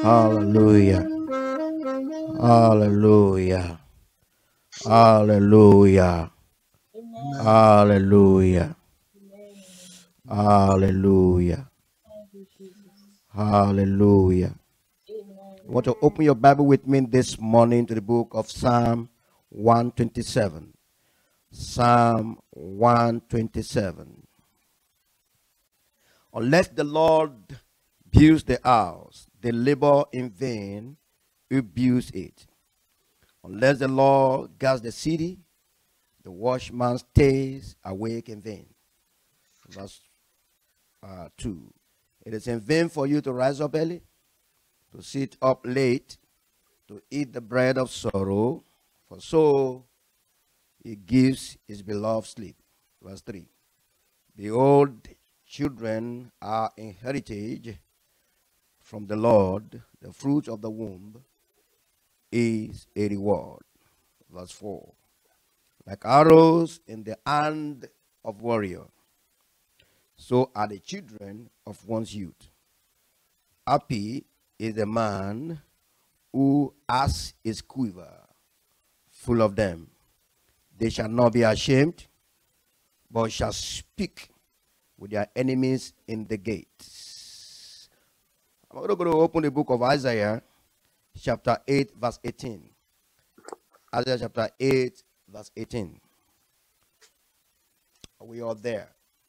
Hallelujah. Hallelujah. Hallelujah. Hallelujah. Hallelujah. Hallelujah. You want to open your Bible with me this morning to the book of Psalm 127. Psalm 127. Unless the Lord builds the house, they labor in vain who builds it. Unless the Lord guards the city, the watchman stays awake in vain. Verse 2. It is in vain for you to rise up early, to sit up late, to eat the bread of sorrow, for so he gives his beloved sleep. Verse 3. Behold, children are in heritage from the Lord, the fruit of the womb is a reward. Verse 4. Like arrows in the hand of warrior, so are the children of one's youth. Happy is the man who has his quiver full of them. They shall not be ashamed, but shall speak with their enemies in the gates. I'm going to open the book of Isaiah, chapter 8, verse 18. Isaiah chapter 8, verse 18. Are we all there?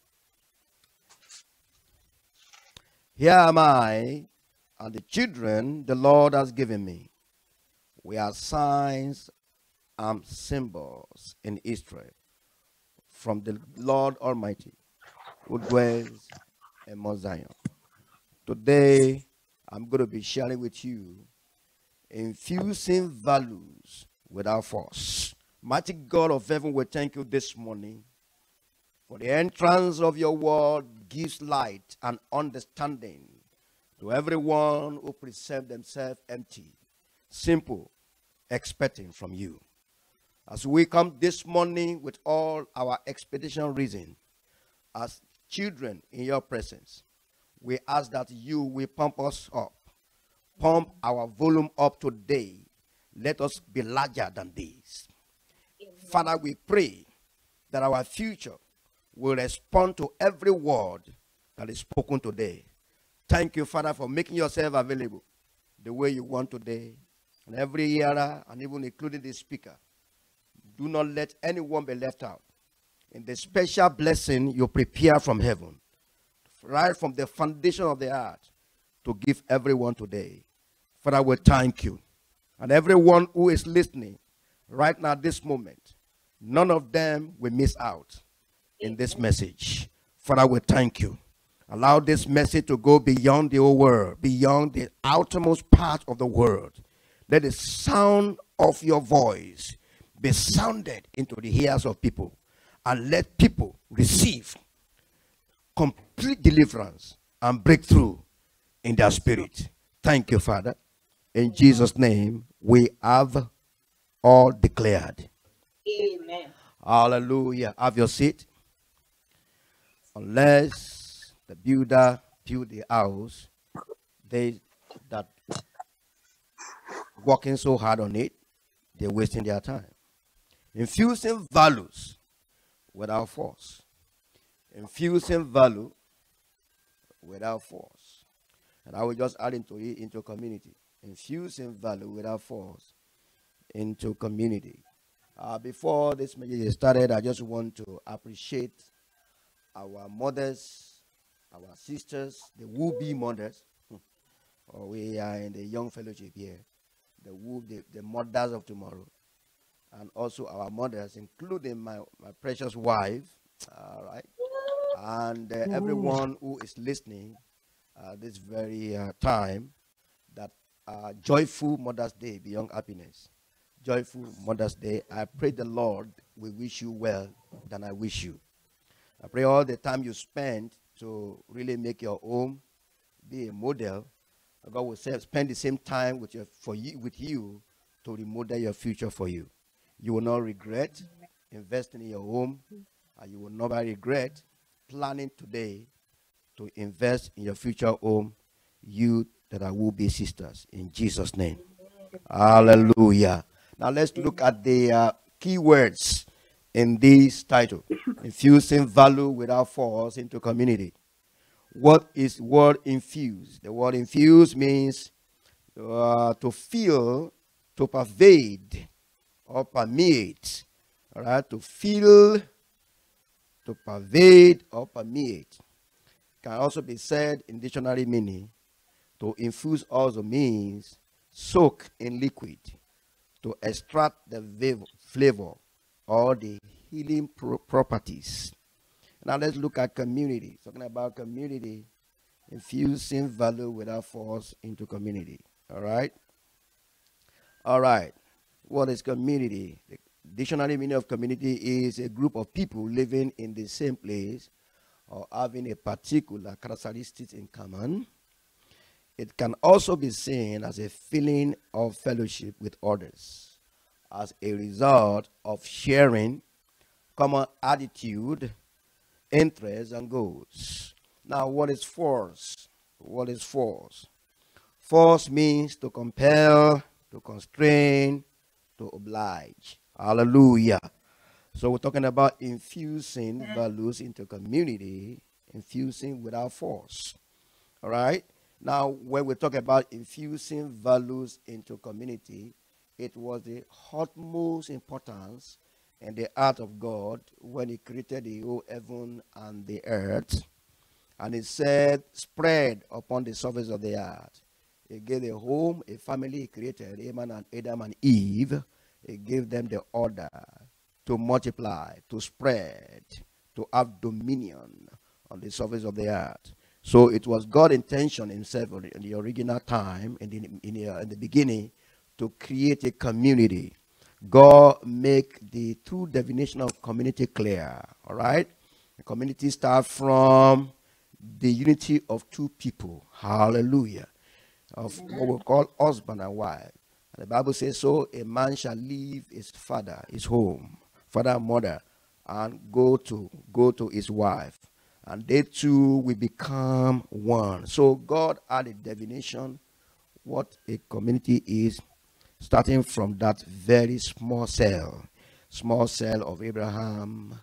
Here am I, and the children the Lord has given me. We are signs and symbols in Israel from the Lord Almighty, who dwells in Mount Zion. Today, I'm going to be sharing with you infusing values without force. Mighty God of heaven, we thank you this morning for the entrance of your word gives light and understanding to everyone who present themselves empty, simple, expecting from you. As we come this morning with all our expectation reason, as children in your presence, we ask that you will pump us up, pump our volume up today. Let us be larger than this. Father, we pray that our future will respond to every word that is spoken today. Thank you, Father, for making yourself available the way you want today. And every hearer, and even including the speaker, do not let anyone be left out. In the special blessing you prepare from heaven, right from the foundation of the earth, to give everyone today. Father, we thank you. And everyone who is listening right now, this moment, none of them will miss out in this message. Father, we thank you. Allow this message to go beyond the whole world, beyond the outermost part of the world. Let the sound of your voice be sounded into the ears of people, and let people receive complete deliverance and breakthrough in their spirit. Thank you, Father. In Jesus' name, we have all declared. Amen. Hallelujah. Have your seat. Unless the builder build the house, they that working so hard on it, they're wasting their time. Infusing values without force. Infusing value without force. And I will just add into it into community. Infusing value without force into community. Before this message started, I just want to appreciate our mothers, our sisters, the will-be mothers. We are in the young fellowship here. The mothers of tomorrow. And also our mothers, including my precious wife. All right. And everyone who is listening this very time, that joyful Mother's Day beyond happiness. Joyful Mother's Day. I pray the Lord will wish you well than I wish you. I pray all the time you spend to really make your home be a model. God will spend the same time with you to remodel your future for you. You will not regret investing in your home, and you will never regret planning today to invest in your future home, you that I will be sisters in Jesus' name. Hallelujah. Now let's look at the key words in this title. Infusing value without force into community. What is word infuse? The word infuse means to fill, to pervade, or permeate. All right, to fill, to pervade, or permeate. Can also be said in dictionary meaning. To infuse also means soak in liquid, to extract the flavor or the healing properties. Now let's look at community. Talking about community, infusing value without force into community. All right. All right. What is community? The dictionary meaning of community is a group of people living in the same place or having a particular characteristics in common. It can also be seen as a feeling of fellowship with others as a result of sharing common attitude, interests, and goals. Now, what is force? What is force? Force means to compel, to constrain, to oblige. Hallelujah. So we're talking about infusing values into community, infusing without force. All right. Now, when we talk about infusing values into community, it was the utmost importance in the art of God when He created the whole heaven and the earth. And He said, spread upon the surface of the earth. He gave a home, a family. He created Adam and Eve. He gave them the order to multiply, to spread, to have dominion on the surface of the earth. So it was God's intention Himself in the original time, in the beginning, to create a community. God make the true definition of community clear. All right, the community starts from the unity of two people. Hallelujah, of what we call husband and wife. And the Bible says, so a man shall leave his father, his home, father and mother, and go to his wife, and they two will become one. So God had a definition what a community is, starting from that very small cell of Abraham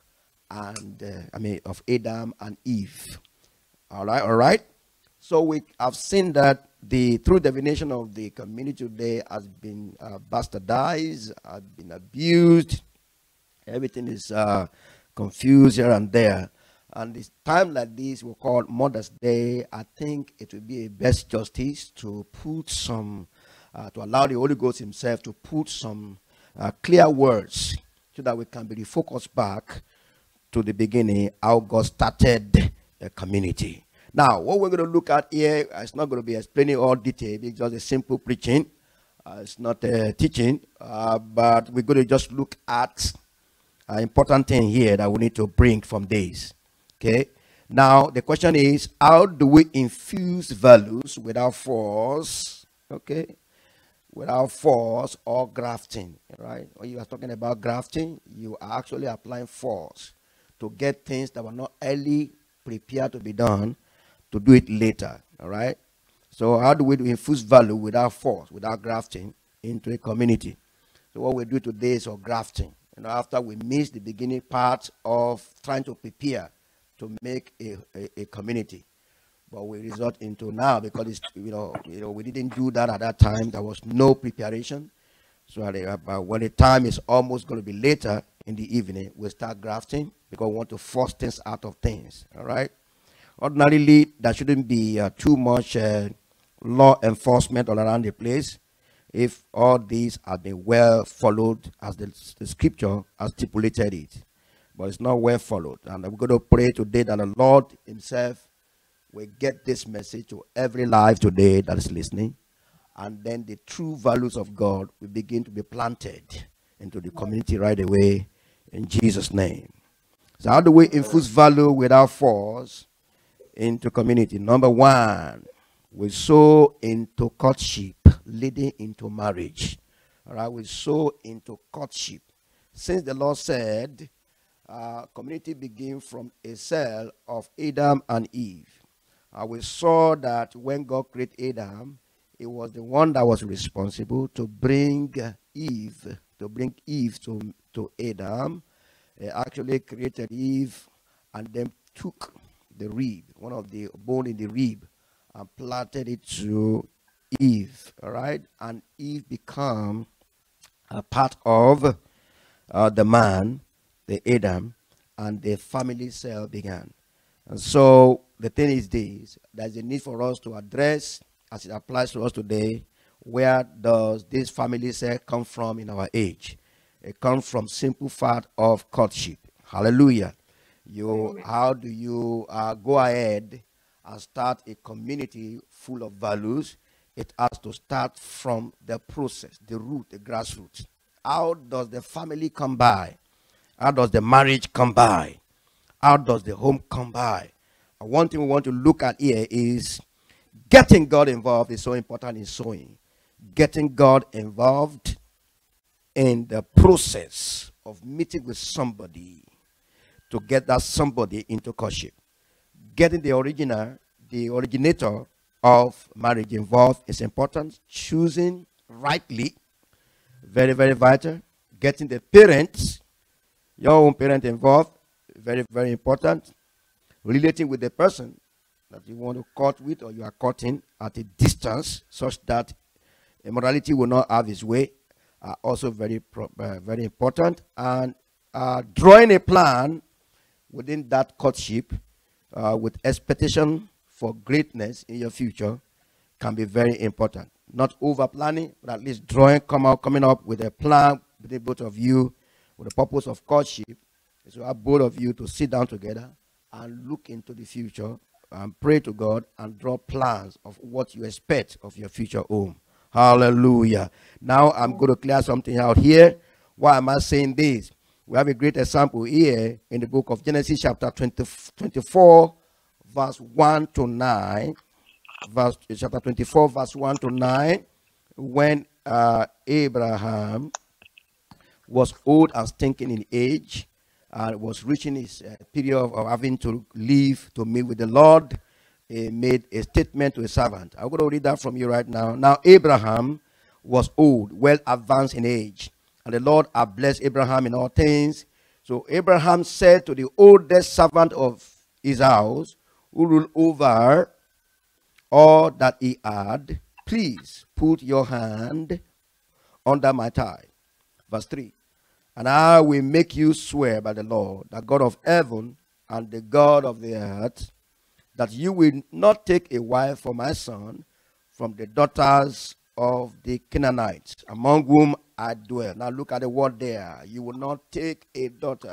and of Adam and Eve. All right. So we have seen that the true definition of the community today has been bastardized, has been abused. Everything is confused here and there. And this time like this, we call Mother's Day. I think it would be a best justice to put some, to allow the Holy Ghost Himself to put some clear words so that we can be refocused back to the beginning, how God started the community. Now, what we're going to look at here, it's not going to be explaining all detail. It's just a simple preaching. It's not teaching, but we're going to just look at an important thing here that we need to bring from this. Okay. Now, the question is, how do we infuse values without force? Okay. Without force or grafting, right? When you are talking about grafting, you are actually applying force to get things that were not early prepared to be done, to do it later, all right? So how do we infuse value without force, without grafting into a community? So what we do today is grafting. After we miss the beginning part of trying to prepare to make a community, but we resort into now because it's, we didn't do that at that time. There was no preparation. So when the time is almost going to be later in the evening, we start grafting because we want to force things out of things. All right. Ordinarily, there shouldn't be too much law enforcement all around the place if all these have been well followed as the scripture has stipulated it. But it's not well followed. And we're going to pray today that the Lord Himself will get this message to every life today that is listening. And then the true values of God will begin to be planted into the community right away in Jesus' name. So how do we infuse value without force into community? Number one, we sow into courtship, leading into marriage. All right, we sow into courtship. Since the Lord said, community begins from a cell of Adam and Eve. We saw that when God created Adam, it was the one that was responsible to bring Eve, to Adam. He actually created Eve and then took the rib, one of the bone in the rib, and planted it to Eve. All right, and Eve became a part of the man, the Adam, and the family cell began. And so the thing is this: there's a need for us to address, as it applies to us today, where does this family cell come from in our age? It comes from simple fact of courtship. Hallelujah. How do you go ahead and start a community full of values? It has to start from the process, the root, the grassroots. How does the family come by? How does the marriage come by? How does the home come by? And one thing we want to look at here is getting God involved is so important in sowing. Getting God involved in the process of meeting with somebody to get that somebody into courtship. Getting the originator of marriage involved is important. Choosing rightly, very, very vital. Getting the parents, your own parent involved, very, very important. Relating with the person that you want to court with or you are courting at a distance such that immorality will not have its way, are also very, very important. And drawing a plan within that courtship with expectation for greatness in your future can be very important. Not over planning, but at least coming up with a plan between both of you with the purpose of courtship is to have both of you to sit down together and look into the future and pray to God and draw plans of what you expect of your future home. Hallelujah. Now I'm going to clear something out here. Why am I saying this? We have a great example here in the book of Genesis chapter 24 verse 1 to 9. Chapter 24 verse 1 to 9, when Abraham was old and stinking in age and was reaching his period of having to leave to meet with the Lord, he made a statement to a servant. I'm going to read that from you right now. Now Abraham was old, well advanced in age, and the Lord had blessed Abraham in all things. So Abraham said to the oldest servant of his house, who ruled over all that he had, please put your hand under my thigh. Verse 3. And I will make you swear by the Lord, the God of heaven and the God of the earth, that you will not take a wife for my son from the daughters of the Canaanites, among whom I dwell. Now look at the word there. You will not take a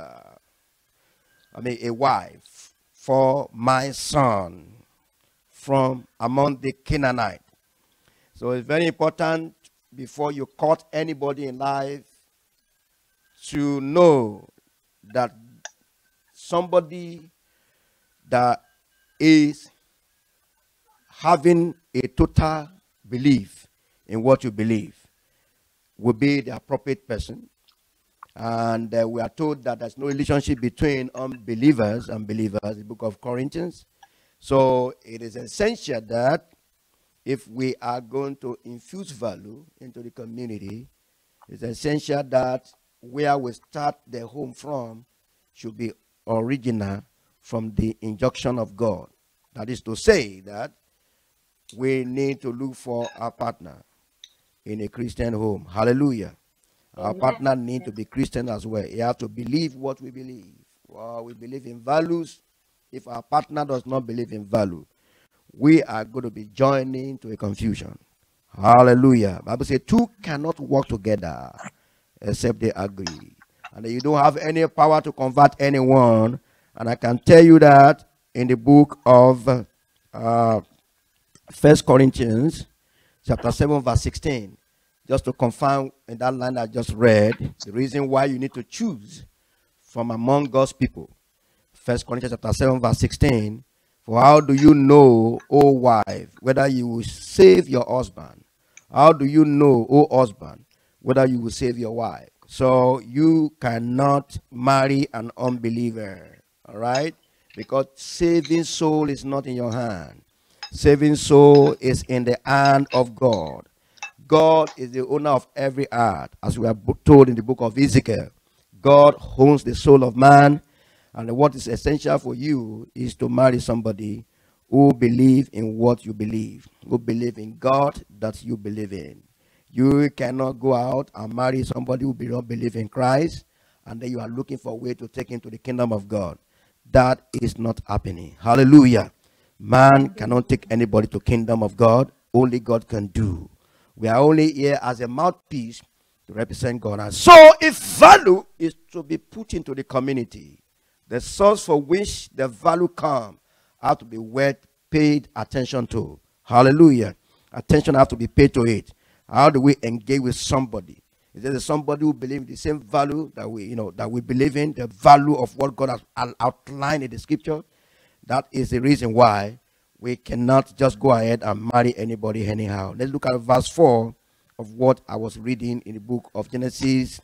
wife for my son from among the Canaanites. So it's very important before you court anybody in life to know that somebody that is having a total belief in what you believe will be the appropriate person. And we are told that there's no relationship between unbelievers and believers in the book of Corinthians. So it is essential that if we are going to infuse value into the community, it's essential that where we start the home from should be original from the injunction of God. That is to say that we need to look for a partner in a Christian home. Hallelujah. Our partner needs to be Christian as well. He has to believe what we believe. Well, we believe in values. If our partner does not believe in value, we are going to be joining to a confusion. Hallelujah. Bible says two cannot work together except they agree. And you don't have any power to convert anyone. And I can tell you that in the book of 1 Corinthians chapter 7 verse 16. Just to confirm in that line I just read, the reason why you need to choose from among God's people. 1 Corinthians chapter 7 verse 16. For how do you know, O wife, whether you will save your husband? How do you know, O husband, whether you will save your wife? So you cannot marry an unbeliever. All right? Because saving soul is not in your hand. Saving soul is in the hand of God. God is the owner of every heart, as we are told in the book of Ezekiel. God owns the soul of man, and what is essential for you is to marry somebody who believe in what you believe, who believe in God that you believe in. You cannot go out and marry somebody who do not believe in Christ, and then you are looking for a way to take him to the kingdom of God. That is not happening. Hallelujah. Man cannot take anybody to kingdom of God. Only God can do. We are only here as a mouthpiece to represent God. And so if value is to be put into the community, the source for which the value comes have to be paid attention to. Hallelujah. Attention have to be paid to it. How do we engage with somebody? Is there somebody who believes in the same value that we believe in, the value of what God has outlined in the scripture? That is the reason why we cannot just go ahead and marry anybody anyhow. Let's look at verse 4 of what I was reading in the book of Genesis,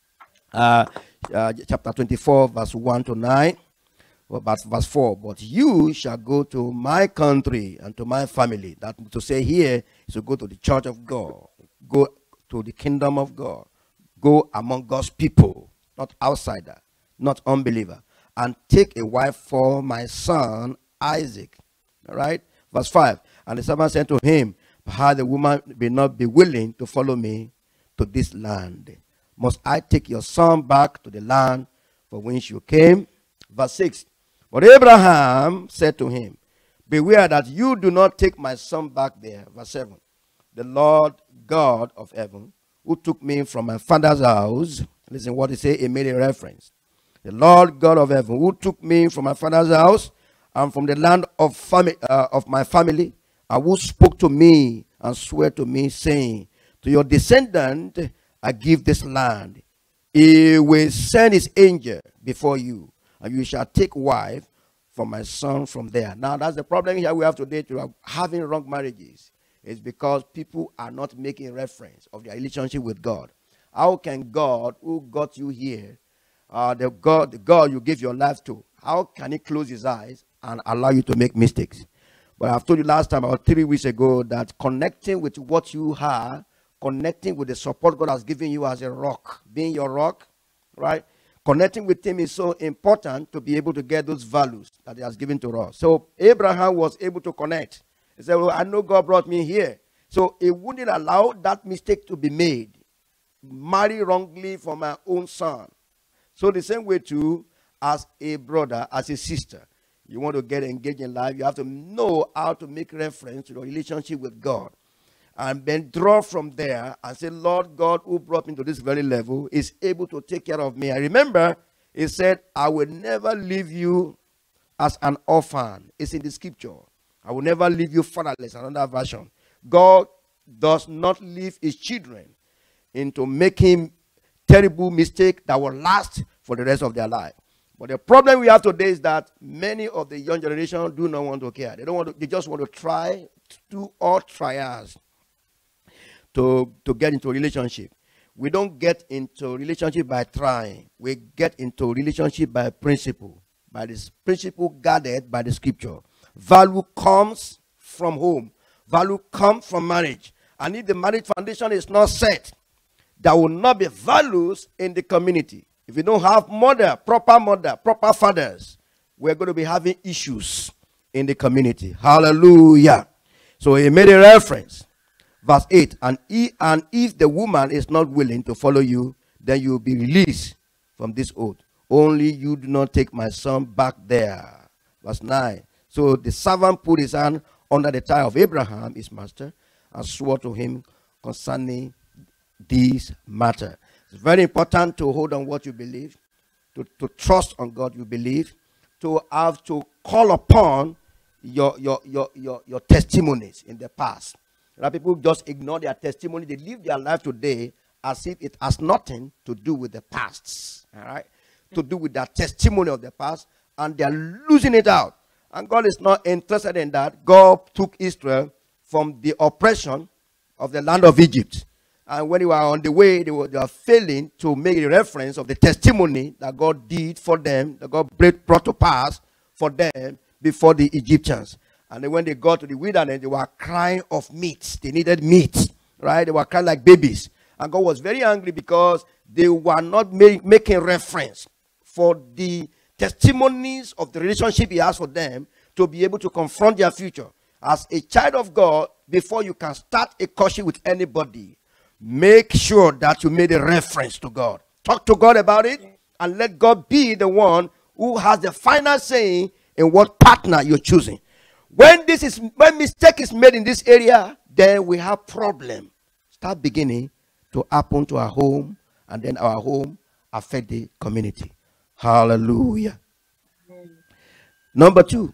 chapter 24, verse 1 to 9. Verse 4, but you shall go to my country and to my family. That to say here is to go to the church of God, go to the kingdom of God, go among God's people, not outsider, not unbeliever, and take a wife for my son Isaac. All right, verse 5, and the servant said to him, how the woman will not be willing to follow me to this land? Must I take your son back to the land for whence you came? Verse 6, but Abraham said to him, beware that you do not take my son back there. Verse 7, the Lord God of heaven, who took me from my father's house. Listen what he said, he made a reference. The Lord God of heaven, who took me from my father's house and from the land of my family, and who spoke to me and swore to me, saying, to your descendant I give this land. He will send his angel before you, and you shall take wife for my son from there. Now that's the problem here we have today to having wrong marriages. It's because people are not making reference of their relationship with God. How can God, who got you here, the God you give your life to, how can he close his eyes and allow you to make mistakes? But I've told you last time, about 3 weeks ago, that connecting with what you are, connecting with the support God has given you as a rock, being your rock, right? Connecting with him is so important to be able to get those values that he has given to us. So Abraham was able to connect. He said, well, I know God brought me here. So he wouldn't allow that mistake to be made. Marry wrongly for my own son. So the same way too, as a brother, as a sister, you want to get engaged in life, you have to know how to make reference to your relationship with God. And then draw from there and say, Lord God, who brought me to this very level, is able to take care of me. I remember, he said, I will never leave you as an orphan. It's in the scripture. I will never leave you fatherless. Another version. God does not leave his children into making terrible mistakes that will last for the rest of their life. But the problem we have today is that many of the young generation do not want to care. They don't want to, they just want to try to do all trials to get into a relationship. We don't get into relationship by trying. We get into relationship by principle. By this principle guarded by the scripture. Value comes from home. Value comes from marriage. And if the marriage foundation is not set, there will not be values in the community. If you don't have proper fathers, we're going to be having issues in the community. Hallelujah. So he made a reference. Verse 8, and if the woman is not willing to follow you, then you will be released from this oath. Only you do not take my son back there. Verse 9, so the servant put his hand under the thigh of Abraham, his master, and swore to him concerning this matter. It's very important to hold on what you believe, to trust on God you believe, to have to call upon your testimonies in the past. A lot of people just ignore their testimony. They live their life today as if it has nothing to do with the past. All right? To do with their testimony of the past. And they are losing it out. And God is not interested in that. God took Israel from the oppression of the land of Egypt. And when they were on the way, they were failing to make a reference of the testimony that God did for them, that God brought to pass for them before the Egyptians. And then when they got to the wilderness, they were crying of meat. They needed meat, right? They were crying like babies. And God was very angry because they were not making reference for the testimonies of the relationship he has for them to be able to confront their future. As a child of God, before you can start a courtship with anybody, make sure that you made a reference to God. Talk to God about it and let God be the one who has the final say in what partner you're choosing. When mistake is made in this area, then we have problem. Start beginning to happen to our home, and then our home affect the community. Hallelujah. Number two.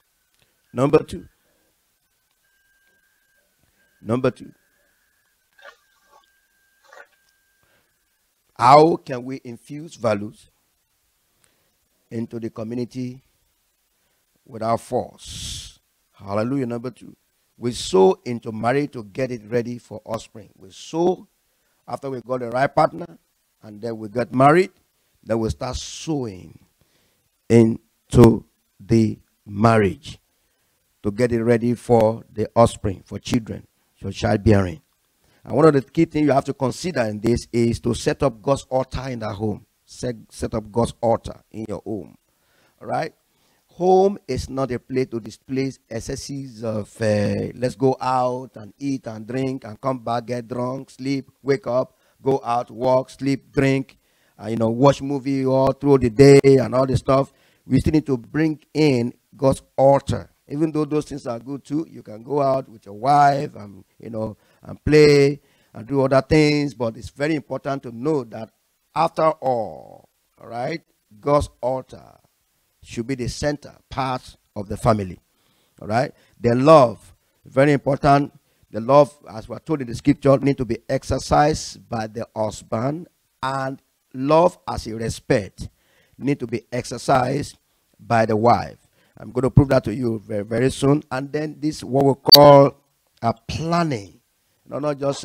How can we infuse values into the community without force? Hallelujah. Number two. We sow into marriage to get it ready for offspring. We sow after we got the right partner, and then we get married. Then we start sowing into the marriage to get it ready for the offspring, for children, for childbearing. And one of the key things you have to consider in this is to set up God's altar in the home. Set up God's altar in your home. All right? Home is not a place to display excesses of let's go out and eat and drink and come back, get drunk, sleep, wake up, go out, walk, sleep, drink, watch movie all through the day and all this stuff. We still need to bring in God's altar. Even though those things are good too, you can go out with your wife and and play and do other things, but it's very important to know that after all right, God's altar should be the center part of the family. All right. The love, very important. The love, as we're told in the scripture, need to be exercised by the husband, and love as a respect need to be exercised by the wife. I'm going to prove that to you very, very soon. And then this what we call a planning. Not just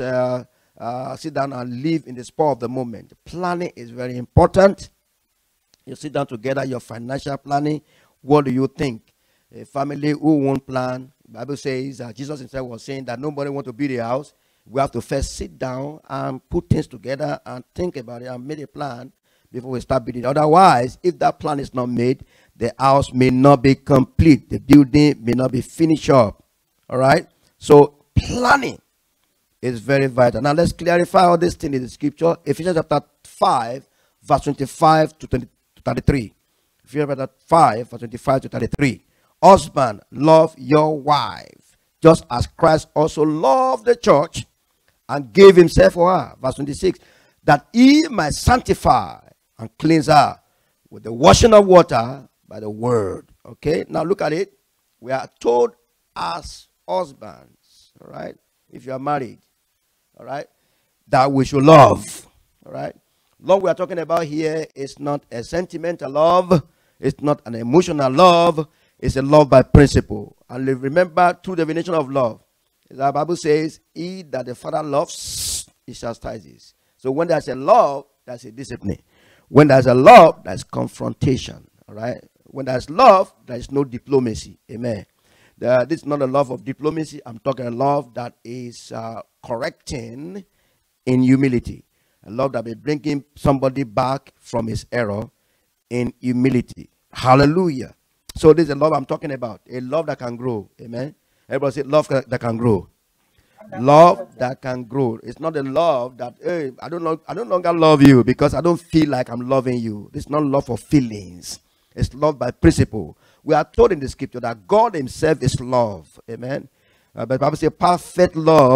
sit down and live in the spur of the moment. Planning is very important. You sit down together, your financial planning. What do you think? A family who won't plan, the Bible says, Jesus himself was saying that nobody wants to build a house. We have to first sit down and put things together and think about it and make a plan before we start building. Otherwise, if that plan is not made, the house may not be complete. The building may not be finished up. All right? So planning is very vital. Now let's clarify all this thing in the scripture. Ephesians chapter 5, verse 25 to 33. Ephesians chapter 5, verse 25 to 33. Husband, love your wife, just as Christ also loved the church and gave himself for her. Verse 26. That he might sanctify and cleanse her with the washing of water by the word. Okay, now look at it. We are told as husbands, all right, if you are married, all right, that we should love. All right, love we are talking about here is not a sentimental love, it's not an emotional love, it's a love by principle. And remember, two definitions of love. The Bible says, he that the Father loves, he chastises. So when there's a love, that's a discipline. When there's a love, there's confrontation. All right. When there's love, there is no diplomacy. Amen. This is not a love of diplomacy. I'm talking a love that is correcting in humility. A love that will bring somebody back from his error in humility. Hallelujah. So this is a love I'm talking about. A love that can grow. Amen. Everybody say love that can grow. Love that can grow. It's not a love that, hey, I no longer love you because I don't feel like I'm loving you. It's not love for feelings. It's love by principle. We are told in the scripture that God himself is love. Amen. But the Bible says perfect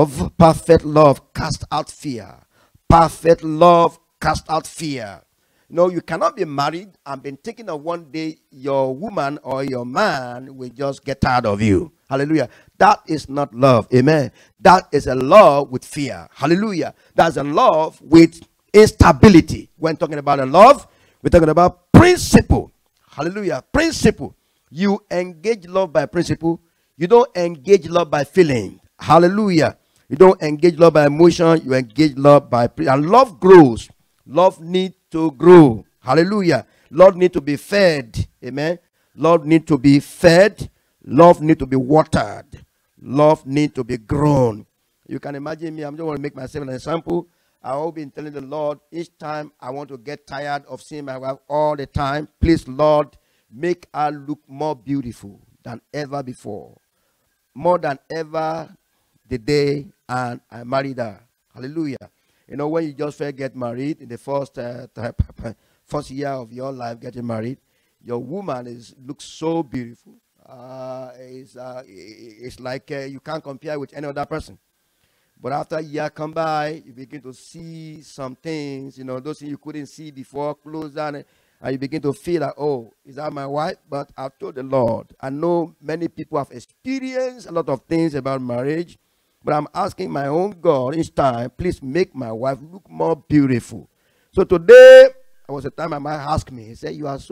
love cast out fear. Perfect love cast out fear. No, you cannot be married and been thinking of one day your woman or your man will just get tired of you. Hallelujah. That is not love. Amen. That is a love with fear. Hallelujah. That's a love with instability. When talking about a love, we're talking about principle. Hallelujah. Principle. You engage love by principle. You don't engage love by feeling. Hallelujah. You don't engage love by emotion. You engage love by and love grows. Love needs to grow. Hallelujah. Love needs to be fed. Amen. Love needs to be fed. Love need to be watered. Love need to be grown. You can imagine me. I'm just going to make myself an example. I've been telling the Lord each time I want to get tired of seeing my wife all the time. Please, Lord, make her look more beautiful than ever before. More than ever the day and I married her. Hallelujah. You know, when you just first get married in the first year of your life getting married, your woman looks so beautiful. It's like you can't compare with any other person. But after a year come by, you begin to see some things, you know, those things you couldn't see before, close down, and you begin to feel like, oh, is that my wife? But I've told the Lord, I know many people have experienced a lot of things about marriage, but I'm asking my own God each time, please make my wife look more beautiful. So today, there was a time my man asked me, he said, you are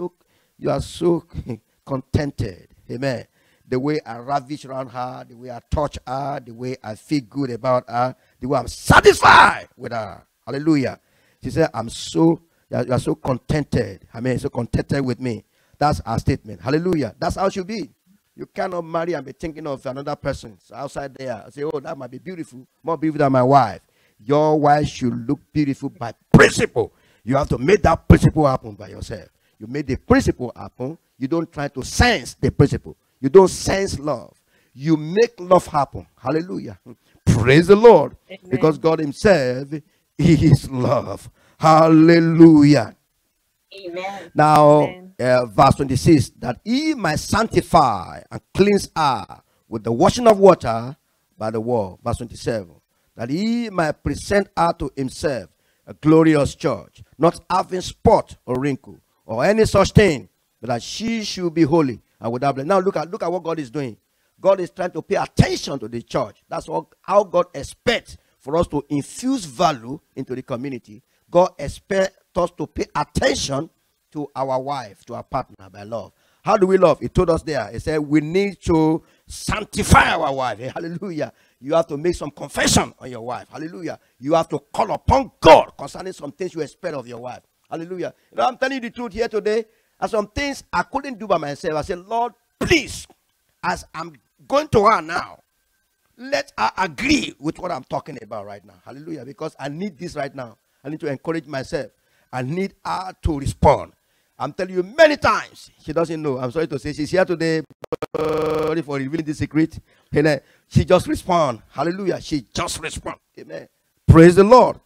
so contented. Amen. The way I ravish around her, the way I touch her, the way I feel good about her, the way I'm satisfied with her. Hallelujah. She said, you are so contented. I mean, so contented with me. That's our statement. Hallelujah. That's how it should be. You cannot marry and be thinking of another person outside there. Say, oh, that might be beautiful, more beautiful than my wife. Your wife should look beautiful by principle. You have to make that principle happen by yourself. You make the principle happen. You don't try to sense the principle. You don't sense love. You make love happen. Hallelujah. Praise the Lord. Amen. Because God himself is love. Hallelujah. Amen. Now, Amen. Verse 26, that he might sanctify and cleanse her with the washing of water by the word. Verse 27, that he might present her to himself a glorious church, not having spot or wrinkle or any such thing, but that she should be holy and without blame. Now look at what God is doing. God is trying to pay attention to the church. That's how God expects for us to infuse value into the community. God expects us to pay attention to our wife, to our partner by love. How do we love? He told us there. He said we need to sanctify our wife. Hey, hallelujah. You have to make some confession on your wife. Hallelujah. You have to call upon God concerning some things you expect of your wife. Hallelujah. You know, I'm telling you the truth here today. And some things I couldn't do by myself. I said, Lord, please, as I'm going to her now, let her agree with what I'm talking about right now. Hallelujah. Because I need this right now. I need to encourage myself. I need her to respond. I'm telling you many times. She doesn't know. I'm sorry to say. She's here today for revealing the secret. Amen. She just responds. Hallelujah. She just responds. Amen. Praise the Lord.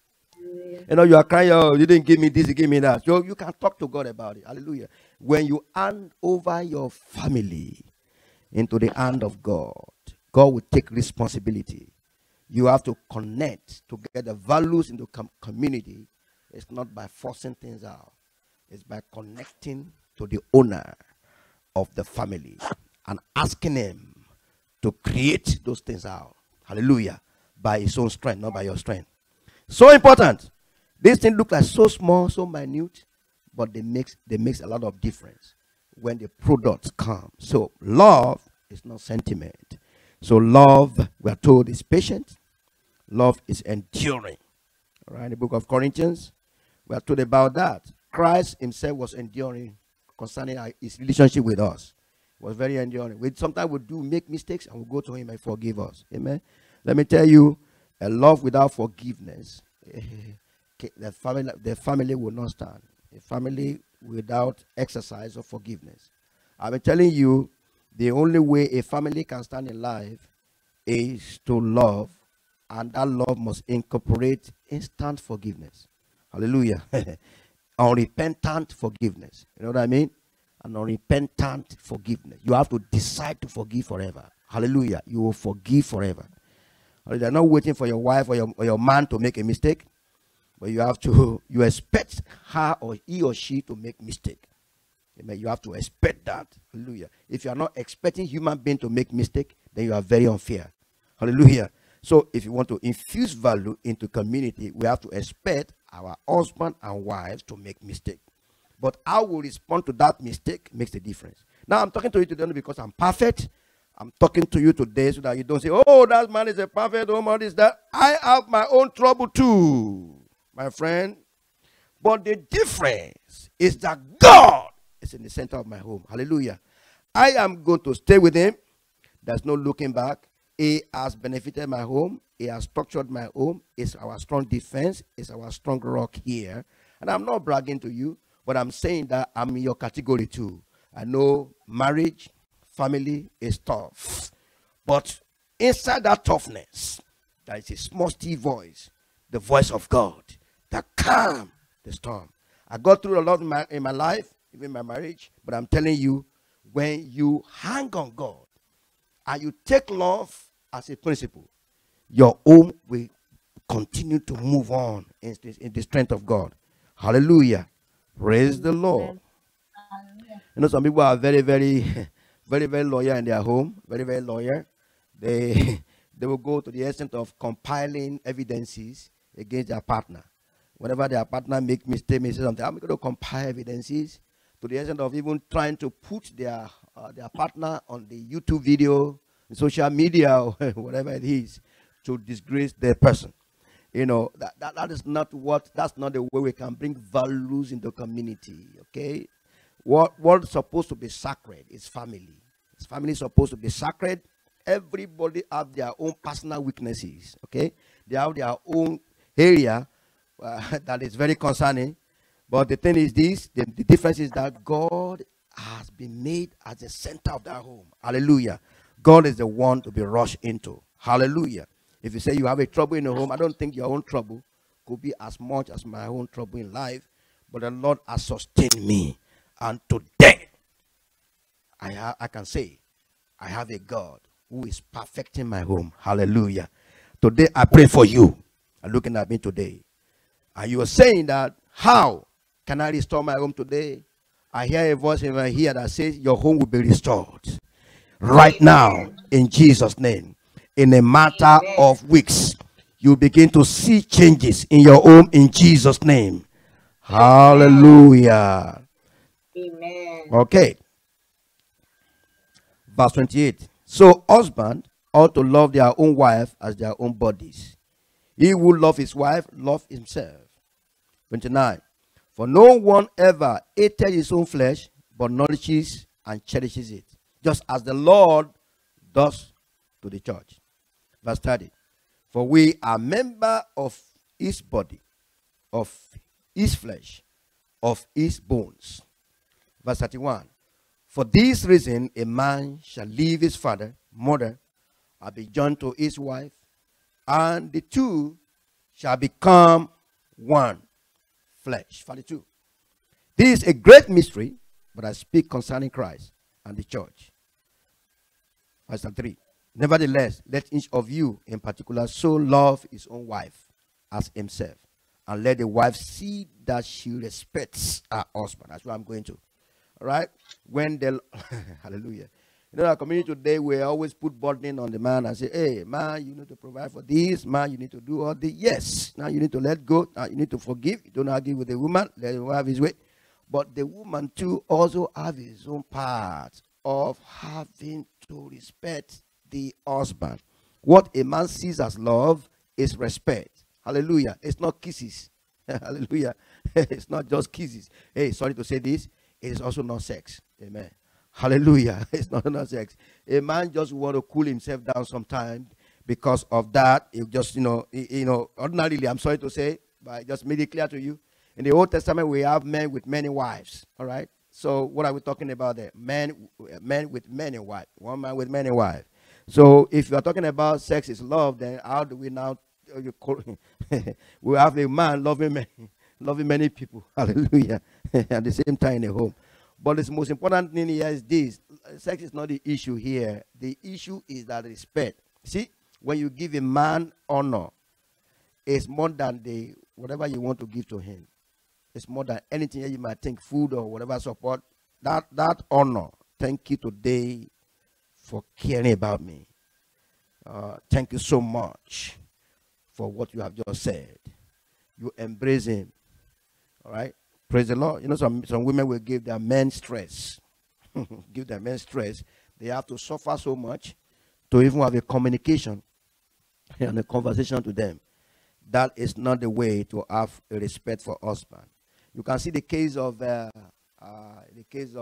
You know, you are crying, oh, you didn't give me this, you gave me that. You can talk to God about it. Hallelujah. When you hand over your family into the hand of God, God will take responsibility. You have to connect to get the values in the community. It's not by forcing things out. It's by connecting to the owner of the family and asking him to create those things out. Hallelujah. By his own strength, not by your strength. So important. These things look like so small, so minute, but they makes a lot of difference when the products come. So love is not sentiment. So love, we are told, is patient. Love is enduring. All right, in the book of Corinthians, we are told about that. Christ himself was enduring concerning his relationship with us. It was very enduring. Sometimes we do make mistakes and we go to him and forgive us. Amen. Let me tell you, a love without forgiveness, the family will not stand. A family without exercise of forgiveness. I'm telling you, the only way a family can stand in life is to love, and that love must incorporate instant forgiveness. Hallelujah. Unrepentant forgiveness. You know what I mean? An unrepentant forgiveness. You have to decide to forgive forever. Hallelujah. You will forgive forever. You're not waiting for your wife or your man to make a mistake, but you expect her or he or she to make mistake. Amen. You have to expect that. Hallelujah. If you are not expecting human being to make mistake, then you are very unfair. Hallelujah. So if you want to infuse value into community, we have to expect our husband and wives to make mistake. But how we respond to that mistake makes a difference. Now I'm talking to you today not because I'm perfect. I'm talking to you today so that you don't say, oh, that man is a perfect woman, is that. I have my own trouble too, my friend. But the difference is that God is in the center of my home. Hallelujah. I am going to stay with him. There's no looking back. He has benefited my home. He has structured my home. It's our strong defense. It's our strong rock here. And I'm not bragging to you, but I'm saying that I'm in your category too. I know marriage, family is tough. But inside that toughness, there is a small still voice, the voice of God, that calm the storm. I got through a lot in my life, even my marriage, but I'm telling you, when you hang on God and you take love as a principle, your home will continue to move on in the strength of God. Hallelujah. Praise the Lord. You know, some people are very, very, very, very loyal in their home, very, very loyal. They will go to the extent of compiling evidences against their partner. Whenever their partner make mistake, say something, I'm going to compile evidences, to the extent of even trying to put their partner on the YouTube video, social media, or whatever it is, to disgrace the person. You know, that is not that's not the way we can bring values in the community. Okay, what's supposed to be sacred is family. Family is supposed to be sacred. Everybody have their own personal weaknesses. Okay, they have their own area that is very concerning. But the thing is this: the difference is that God has been made as the center of that home. Hallelujah. God is the one to be rushed into. Hallelujah. If you say you have a trouble in the home, I don't think your own trouble could be as much as my own trouble in life. But the Lord has sustained me. And today, I can say, I have a God who is perfecting my home. Hallelujah. Today, I pray for you. Are looking at me today. And you are saying that, how can I restore my home today? I hear a voice in my ear that says, your home will be restored. Right now, in Jesus' name. In a matter of weeks, you begin to see changes in your home in Jesus' name. Hallelujah. Amen. Okay. Verse 28. So husband ought to love their own wife as their own bodies. He who loves his wife, loves himself. 29. For no one ever hated his own flesh, but nourishes and cherishes it, just as the Lord does to the church. Verse 30. For we are members of his body, of his flesh, of his bones. Verse 31. For this reason, a man shall leave his father, mother, and be joined to his wife, and the two shall become one flesh. 42. This is a great mystery, but I speak concerning Christ and the church. Verse 3. Nevertheless, let each of you in particular so love his own wife as himself, and let the wife see that she respects her husband. That's what I'm going to. All right? When the hallelujah. You know, our community today, we always put burden on the man and say, hey, man, you need to provide for this. Man, you need to do all this. Yes. Now you need to let go. Now you need to forgive. You don't argue with the woman. Let him have his way. But the woman, too, also have his own part of having to respect the husband. What a man sees as love is respect. Hallelujah. It's not kisses. Hallelujah. It's not just kisses. Hey, sorry to say this. It is also not sex. Amen. Hallelujah. It's not sex. A man just want to cool himself down sometimes. Because of that, it just, ordinarily, I'm sorry to say, but I just made it clear to you. In the Old Testament, we have men with many wives. All right. So what are we talking about there? Men with many wives. One man with many wives. So if you are talking about sex is love, then how do we now? We have a man loving many people. Hallelujah. At the same time in a home. But the most important thing here is this. Sex is not the issue here. The issue is that respect. See, when you give a man honor, it's more than whatever you want to give to him. It's more than anything you might think, food or whatever support. That honor. Thank you today for caring about me. Thank you so much for what you have just said. You embrace him. All right? Praise the Lord. You know, some women will give their men stress. Give their men stress. They have to suffer so much to even have a communication and a conversation to them. That is not the way to have a respect for husband. You can see the case of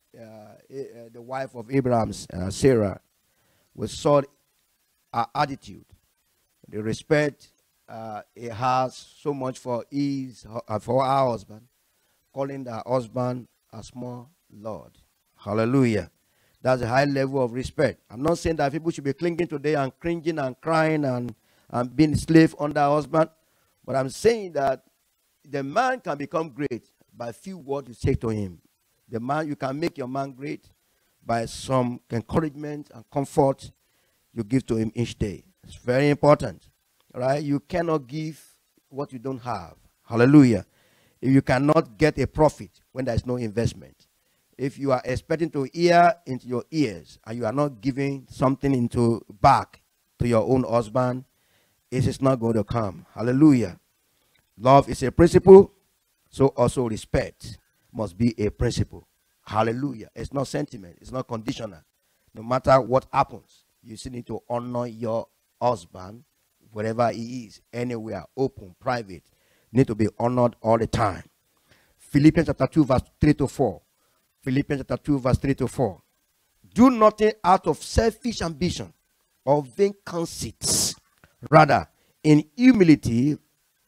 the wife of Abraham, Sarah, we saw her attitude, the respect he has so much for for our husband, calling her husband a small Lord. Hallelujah. That's a high level of respect. I'm not saying that people should be clinging today and cringing and crying and being slave under husband, but I'm saying that the man can become great by few words you say to him. The man, you can make your man great by some encouragement and comfort you give to him each day. It's very important. Right? You cannot give what you don't have. Hallelujah. If you cannot get a profit when there is no investment. If you are expecting to hear into your ears and you are not giving something into back to your own husband, it is not going to come. Hallelujah. Love is a principle, so also respect must be a principle. Hallelujah. It's not sentiment. It's not conditional. No matter what happens, you still need to honor your husband wherever he is, anywhere, open, private. Need to be honored all the time. Philippians chapter 2 verse 3 to 4. Philippians chapter 2 verse 3 to 4. Do nothing out of selfish ambition or vain conceits. Rather, in humility,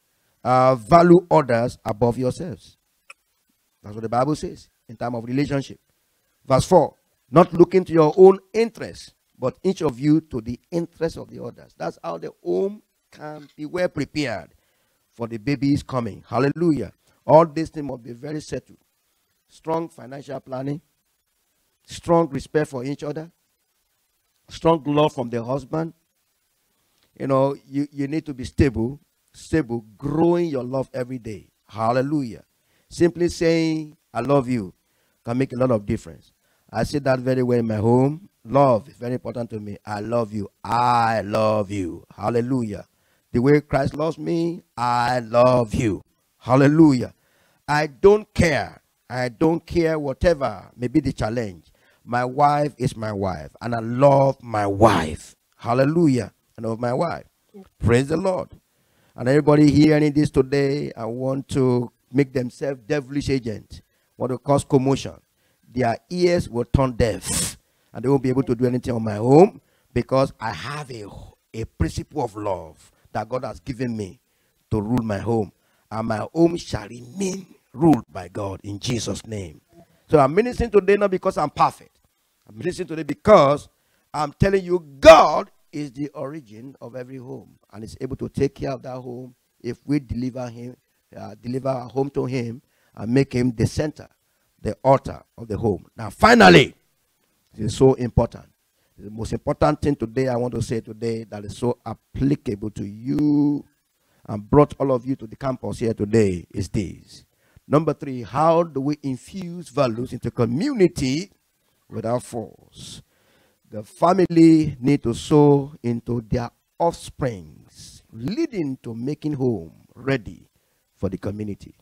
value others above yourselves. That's what the Bible says in time of relationship. Verse 4. Not looking to your own interests, but each of you to the interest of the others. That's how the home can be well prepared for the babies coming. Hallelujah. All these things must be very settled. Strong financial planning, strong respect for each other, strong love from the husband. You know, you need to be stable, growing your love every day. Hallelujah. Simply saying, I love you, can make a lot of difference. I say that very well in my home. Love is very important to me. I love you. I love you. Hallelujah. The way Christ loves me, I love you. Hallelujah. I don't care. I don't care whatever may be the challenge. My wife is my wife, and I love my wife. Hallelujah. I love my wife. Praise the Lord. And everybody hearing this today, I want to make themselves devilish agents, want to cause commotion. Their ears will turn deaf, and they won't be able to do anything on my home because I have a principle of love that God has given me to rule my home, and my home shall remain ruled by God in Jesus' name. So I'm ministering today not because I'm perfect. I'm ministering today because I'm telling you God is the origin of every home, and is able to take care of that home if we deliver our home to him and make him the center, the altar of the home. Now finally, this is so important. The most important thing today I want to say today that is so applicable to you and brought all of you to the campus here today is this. Number 3, how do we infuse values into community without force? The family need to sow into their offsprings, leading to making home ready for the community.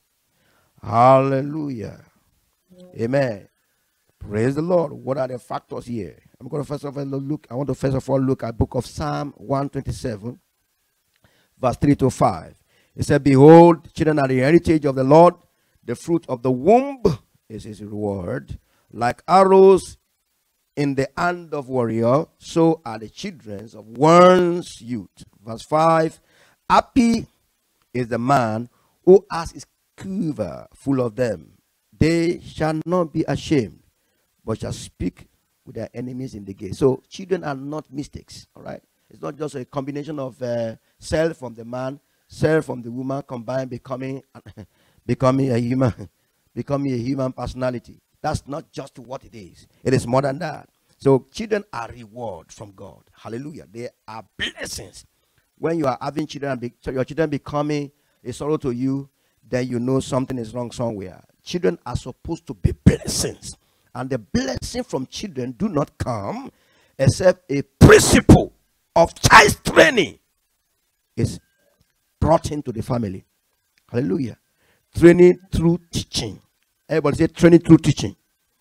Hallelujah. Amen. Praise the Lord. What are the factors here? I want to first of all look at book of Psalm 127, verse 3 to 5. It said, behold, children are the heritage of the Lord. The fruit of the womb is his reward. Like arrows in the hand of warrior, so are the children of one's youth. Verse 5. Happy is the man who has his quiver full of them. They shall not be ashamed, but shall speak with their enemies in the gate. So children are not mistakes. All right. It's not just a combination of cell from the man, cell from the woman combined, becoming a human personality. That's not just what it is. It is more than that. So children are reward from God. Hallelujah. They are blessings. When you are having children, your children becoming a sorrow to you, then you know something is wrong somewhere. Children are supposed to be blessings. And the blessing from children do not come except a principle of child training is brought into the family. Hallelujah. Training through teaching. Everybody say training through teaching.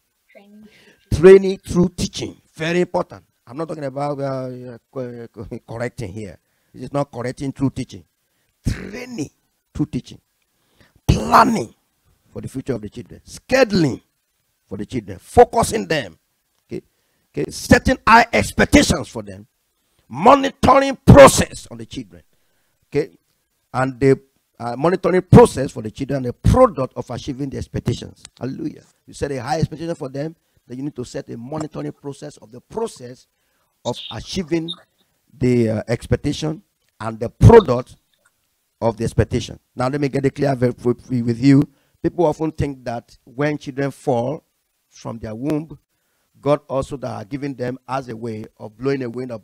Training through teaching. Very important. I'm not talking about correcting here. It is not correcting through teaching. Training through teaching. Planning for the future of the children. Scheduling for the children, focusing them, okay, setting high expectations for them, monitoring process on the children, okay, and the monitoring process for the children, the product of achieving the expectations. Hallelujah. You set a high expectation for them, then you need to set a monitoring process of the process of achieving the expectation and the product of the expectation. Now let me get it clear with you. People often think that when children fall from their womb, God also that are giving them as a way of blowing a wind of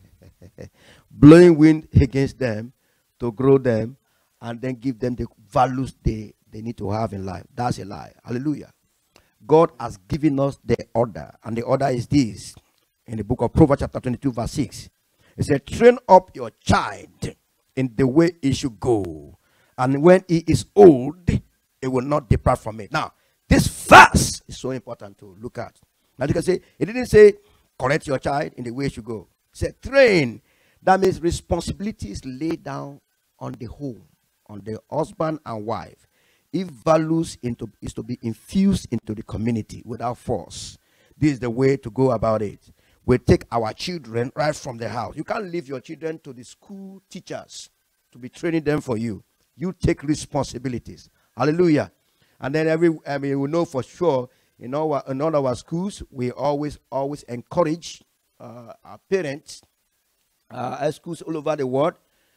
blowing wind against them to grow them and then give them the values they need to have in life. That's a lie. Hallelujah. God has given us the order, and the order is this. In the book of Proverbs chapter 22 verse 6, it said, train up your child in the way he should go, and when he is old, it will not depart from it. Now, this verse is so important to look at. Now you can say, it didn't say correct your child in the way he should go. It said train. That means responsibilities laid down on the home, on the husband and wife. If values is to be infused into the community without force, this is the way to go about it. We take our children right from the house. You can't leave your children to the school teachers to be training them for you. You take responsibilities. Hallelujah. And then we know for sure in all our schools, we always encourage our parents, schools all over the world.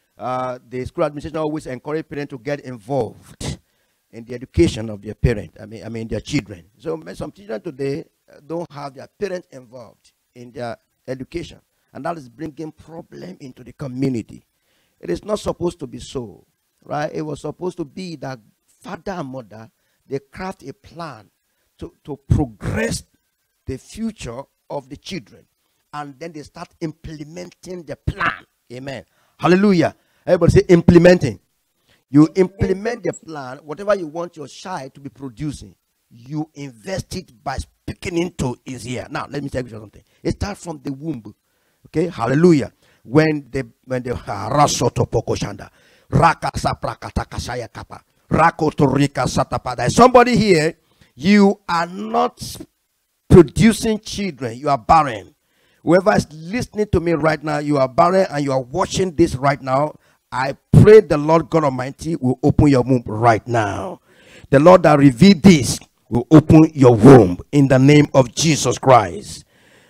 The school administration always encourage parents to get involved in the education of their parent. I mean their children. So some children today don't have their parents involved in their education, and that is bringing problem into the community. It is not supposed to be so, right? It was supposed to be that father and mother, they craft a plan to progress the future of the children, and then they start implementing the plan. Amen. Hallelujah. Everybody say implementing. You implement the plan, whatever you want your child to be producing, you invest it by speaking into his ear. Now, let me tell you something. It starts from the womb. Okay, hallelujah. When the rasoto pokoshanda, rakasa prakatakasaya kapa, rakotorika satapada. Somebody here, you are not producing children, you are barren. Whoever is listening to me right now, you are barren and you are watching this right now. I pray the Lord God Almighty will open your womb right now. The Lord that revealed this will open your womb in the name of Jesus Christ.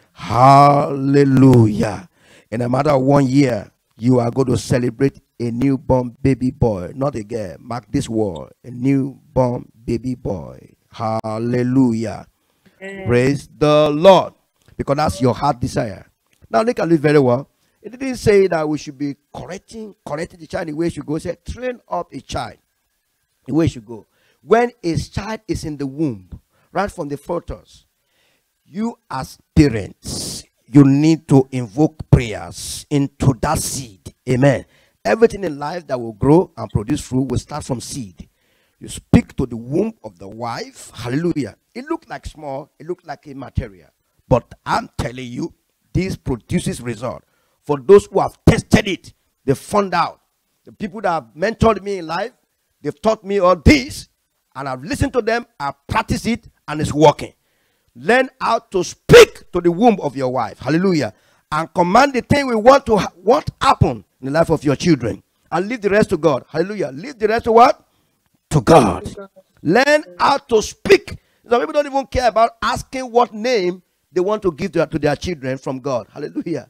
Hallelujah. In a matter of 1 year, you are going to celebrate a newborn baby boy, not a girl. Mark this word, a newborn baby boy. Hallelujah. Praise the Lord. Because that's your heart desire. Now look at it very well. It didn't say that we should be correcting the child the way it should go. It said train up a child the way it should go. When a child is in the womb, right from the fetus, you as parents, you need to invoke prayers into that seed. Amen. Everything in life that will grow and produce fruit will start from seed. You speak to the womb of the wife. Hallelujah. It looked like small. It looked like immaterial. But I'm telling you, this produces result. For those who have tested it, they found out. The people that have mentored me in life, they've taught me all this, and I've listened to them, I've practiced it, and it's working. Learn how to speak to the womb of your wife. Hallelujah. And command the thing we want to happen in the life of your children. And leave the rest to God. Hallelujah. Leave the rest to what? To God. Learn how to speak. Some people don't even care about asking what name they want to give to their children from God. Hallelujah.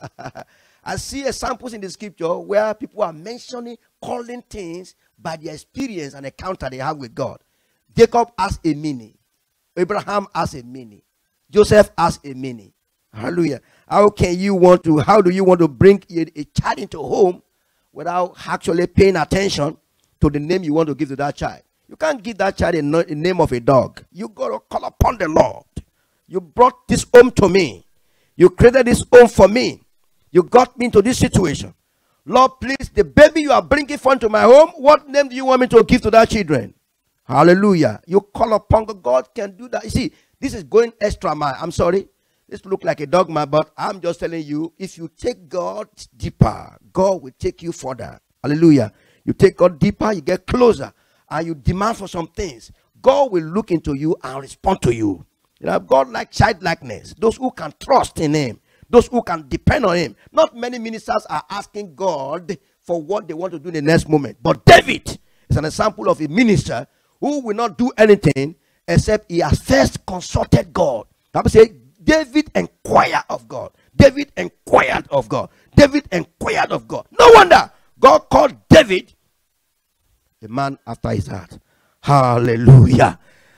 I see examples in the scripture where people are mentioning, calling things by their experience and encounter they have with God. Jacob has a meaning. Abraham has a meaning. Joseph has a meaning. Hallelujah. How do you want to bring a child into home without actually paying attention to the name you want to give to that child? You can't give that child a name of a dog. You got to call upon the Lord. You brought this home to me. You created this home for me. You got me into this situation. Lord, please, the baby you are bringing to my home, what name do you want me to give to that children? Hallelujah. You call upon God. God can do that. You see, this is going extra mile. I'm sorry. This look like a dogma, but I'm just telling you, if you take God deeper, God will take you further. Hallelujah. You take God deeper, you get closer, and you demand for some things. God will look into you and respond to you. You know, God like childlikeness. Those who can trust in him. Those who can depend on him. Not many ministers are asking God for what they want to do in the next moment. But David is an example of a minister who will not do anything except he has first consulted God. The Bible says David inquired of God. David inquired of God. David inquired of God. No wonder God called David a man after his heart. Hallelujah.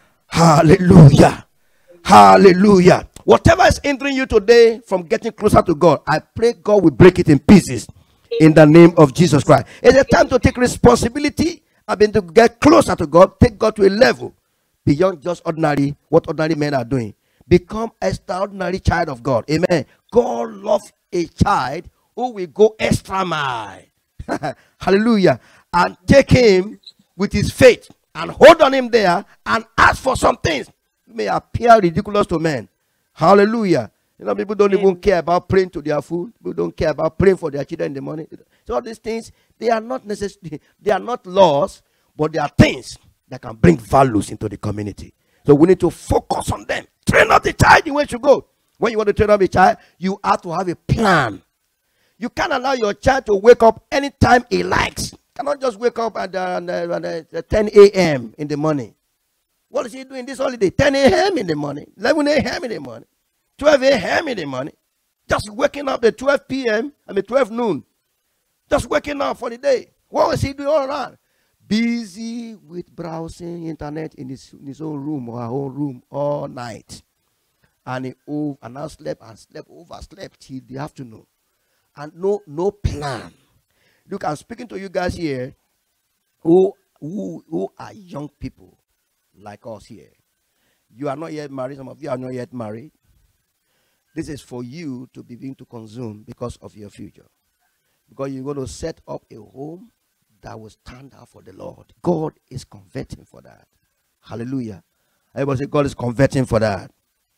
Hallelujah. Hallelujah. Whatever is hindering you today from getting closer to God, I pray God will break it in pieces in the name of Jesus Christ. It's a time to take responsibility. I've been to get closer to God. Take God to a level beyond just ordinary, what ordinary men are doing. Become an extraordinary child of God. Amen. God loves a child who will go extra mile. Hallelujah. And take him with his faith and hold on him there and ask for some things. It may appear ridiculous to men. Hallelujah. You know, people don't even care about praying to their food. People don't care about praying for their children in the morning. So all these things, they are not necessary. They are not laws, but they are things that can bring values into the community. So we need to focus on them. Train up the child the way to go. When you want to train up a child, you have to have a plan. You can't allow your child to wake up anytime he likes. You cannot just wake up at 10 a.m. in the morning. What is he doing this holiday? 10 a.m. in the morning, 11 a.m. in the morning, 12 a.m. in the morning. Just waking up at 12 p.m. and 12 noon. Just waking up for the day. What was he doing all around? Busy with browsing internet in his own room or her own room all night. And he now slept and overslept till the afternoon. And no plan. Look, I'm speaking to you guys here who are young people like us here. You are not yet married. Some of you are not yet married. This is for you to begin to consume because of your future. Because you're going to set up a home that will stand out for the Lord. God is converting for that. Hallelujah. Everybody say God is converting for that.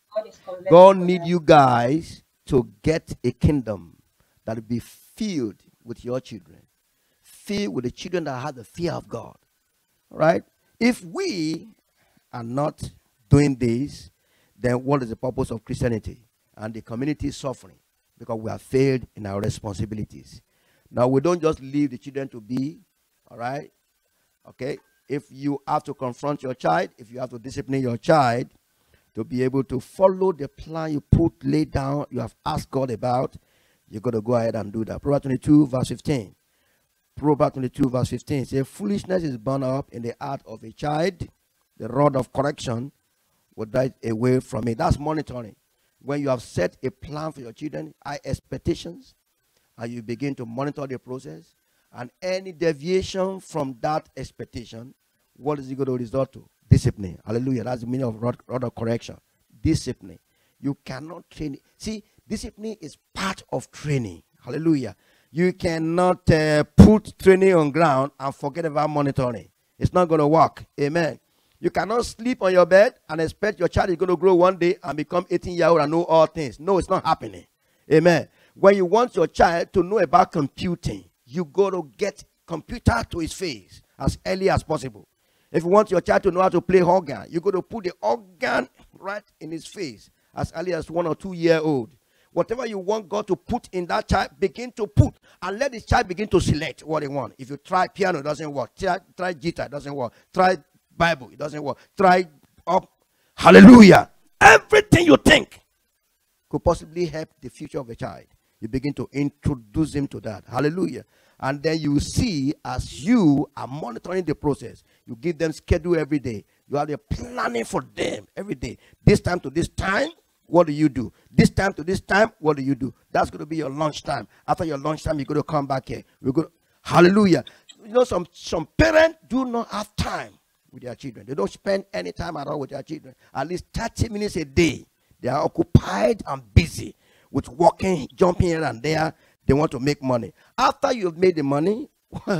God needs you guys to get a kingdom that will be filled with your children. Filled with the children that have the fear of God. All right? If we are not doing this, then what is the purpose of Christianity? And the community is suffering because we have failed in our responsibilities. Now, we don't just leave the children to be, all right? Okay? If you have to confront your child, if you have to discipline your child to be able to follow the plan you laid down, you have asked God about, you're going to go ahead and do that. Proverbs 22, verse 15. Proverbs 22, verse 15 says, foolishness is bound up in the heart of a child. The rod of correction will drive away from it. That's monitoring. When you have set a plan for your children, high expectations, and you begin to monitor the process, and any deviation from that expectation, what is it going to result to? Discipline. Hallelujah. That's the meaning of rod of correction. Discipline. You cannot train it. See, discipline is part of training. Hallelujah. You cannot put training on ground and forget about monitoring. It's not going to work. Amen. You cannot sleep on your bed and expect your child is going to grow one day and become 18-year-old and know all things. No, it's not happening. Amen. When you want your child to know about computing, you got to get computer to his face as early as possible. If you want your child to know how to play organ, you got to put the organ right in his face as early as 1 or 2 years old. Whatever you want God to put in that child, begin to put. And let the child begin to select what they want. If you try piano, it doesn't work. Try guitar, it doesn't work. Try Bible, it doesn't work. Try up. Hallelujah. Everything you think could possibly help the future of a child. You begin to introduce him to that. Hallelujah. And then you see, as you are monitoring the process, you give them schedule every day. You are planning for them every day. This time to this time, what do you do? This time to this time, what do you do? That's going to be your lunch time. After your lunch time, you're going to come back here. We're going to, hallelujah. You know, some parents do not have time with their children. They don't spend any time at all with their children. At least 30 minutes a day. They are occupied and busy with walking, jumping here and there. They want to make money. After you've made the money,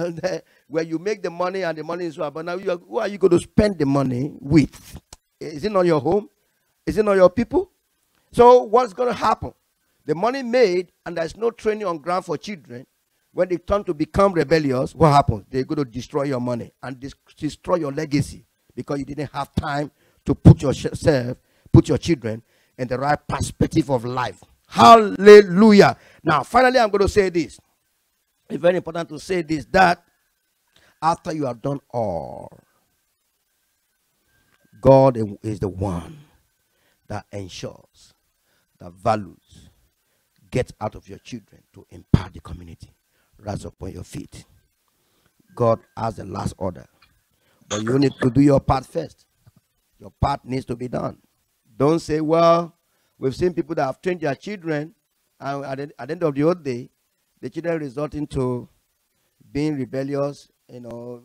where you make the money and the money is well, but now who are you going to spend the money with? Is it not your home? Is it not your people? So what's going to happen? The money made and there's no training on ground for children. When they turn to become rebellious, what happens? They're going to destroy your money and destroy your legacy because you didn't have time to put put your children in the right perspective of life. Hallelujah. Now, finally, I'm going to say this. It's very important to say this, that after you have done all, God is the one that ensures that values get out of your children to impact the community. Rise upon your feet. God has the last order. But you need to do your part first. Your part needs to be done. Don't say, well, we've seen people that have trained their children, and at the end of the old day, the children resort into being rebellious. You know,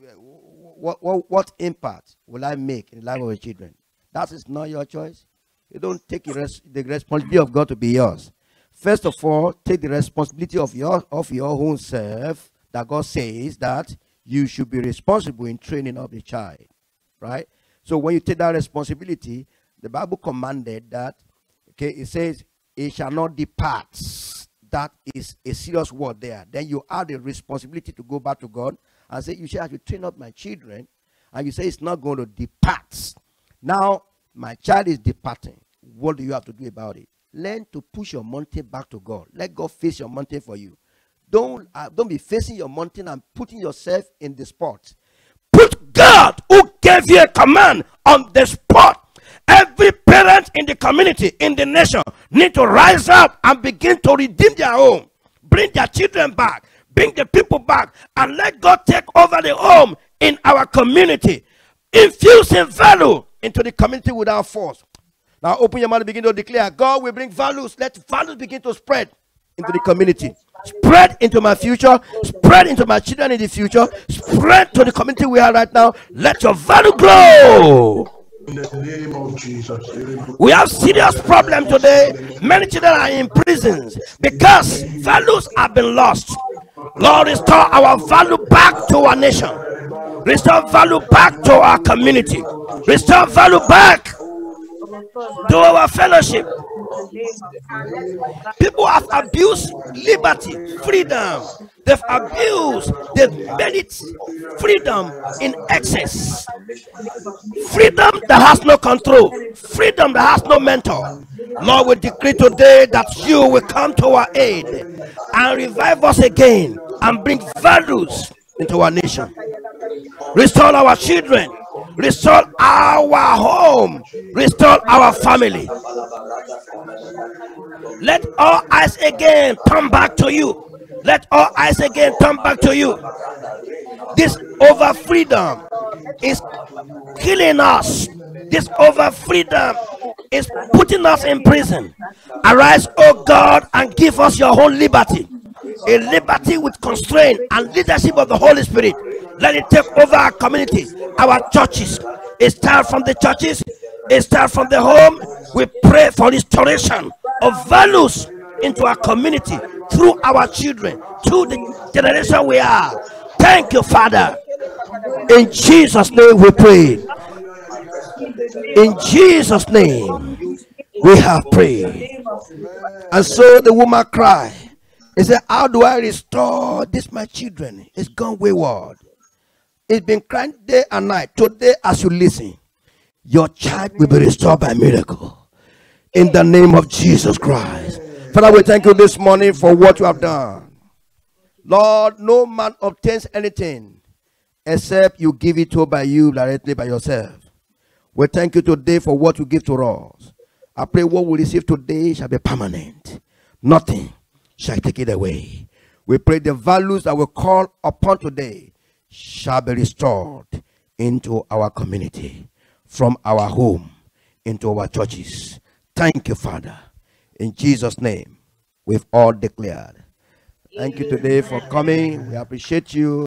what impact will I make in the life of your children? That is not your choice. You don't take the responsibility of God to be yours. First of all, take the responsibility of your own self, that God says that you should be responsible in training up the child, right? So when you take that responsibility, the Bible commanded that, okay, it says, it shall not depart. That is a serious word there. Then you have the responsibility to go back to God and say, you should have to train up my children. And you say it's not going to depart. Now, my child is departing. What do you have to do about it? Learn to push your mountain back to God. Let God face your mountain for you. Don't be facing your mountain and putting yourself in the spot. Put God, who gave you a command, on the spot. Every parent in the community, in the nation, need to rise up and begin to redeem their home. Bring their children back. Bring the people back. And let God take over the home in our community. Infusing value into the community without force. Now open your mouth and begin to declare, God will bring values. Let values begin to spread into the community. Spread into my future. Spread into my children in the future. Spread to the community we are right now. Let your value grow. In the name of Jesus. We have serious problem today. Many children are in prisons because values have been lost. Lord, restore our value back to our nation. Restore value back to our community. Restore value back to our fellowship. People have abused liberty, freedom. They've abused, they've made it freedom in excess. Freedom that has no control. Freedom that has no mentor. Lord, we decree today that you will come to our aid and revive us again and bring values into our nation. Restore our children. Restore our home. Restore our family. Let all eyes again turn back to you. Let all eyes again turn back to you. This over freedom is killing us. This over freedom is putting us in prison. Arise, O God, and give us your whole liberty. A liberty with constraint and leadership of the Holy Spirit. Let it take over our community, our churches. It starts from the churches. It starts from the home. We pray for restoration of values into our community through our children, through the generation we are. Thank you, Father. In Jesus' name we pray. In Jesus' name we have prayed. And so the woman cried. He said, how do I restore this my children? It's gone wayward. It's been crying day and night. Today, as you listen, your child will be restored by miracle. In the name of Jesus Christ. Father, we thank you this morning for what you have done. Lord, no man obtains anything except you give it to by you directly by yourself. We thank you today for what you give to us. I pray what we receive today shall be permanent. Nothing shall take it away. We pray the values that we call upon today shall be restored into our community, from our home into our churches. Thank you, Father. In Jesus' name, we've all declared. Thank you today for coming. We appreciate you.